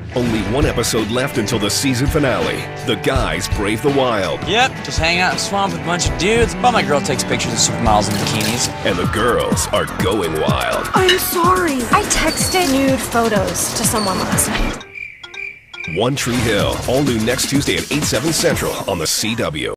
Only one episode left until the season finale. The guys brave the wild. Yep, just hang out in the swamp with a bunch of dudes while my girl takes pictures of supermodels in bikinis. And the girls are going wild. I'm sorry. I texted nude photos to someone last night. One Tree Hill, all new next Tuesday at 8/7 Central on the CW.